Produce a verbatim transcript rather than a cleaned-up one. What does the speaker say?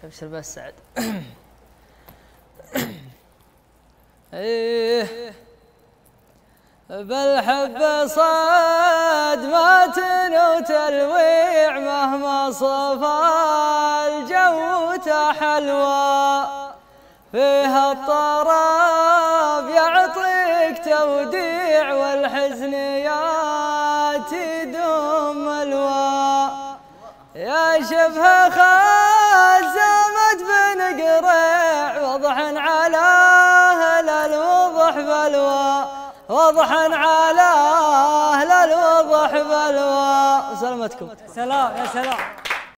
ابشر بس سعد. ايه بالحب صدمة وتلويع مهما صفى الجو تحلوى، فيها الطراب يعطيك توديع والحزن ياتي دوم الوا، يا شبه خزمت بن قريع وضحا على اهل الوضح بلوى، وضحا على اهل الوضح بلوى. سلامتكم. سلام يا سلام.